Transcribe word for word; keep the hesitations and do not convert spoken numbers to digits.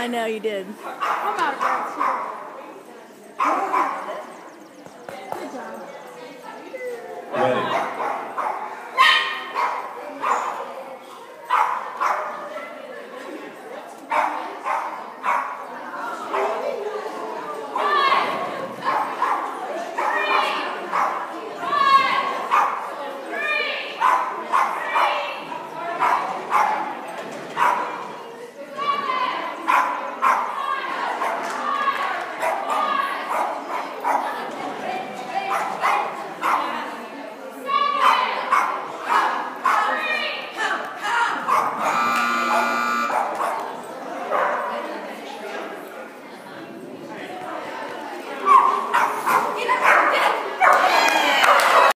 I know you did. I'm out of breath too.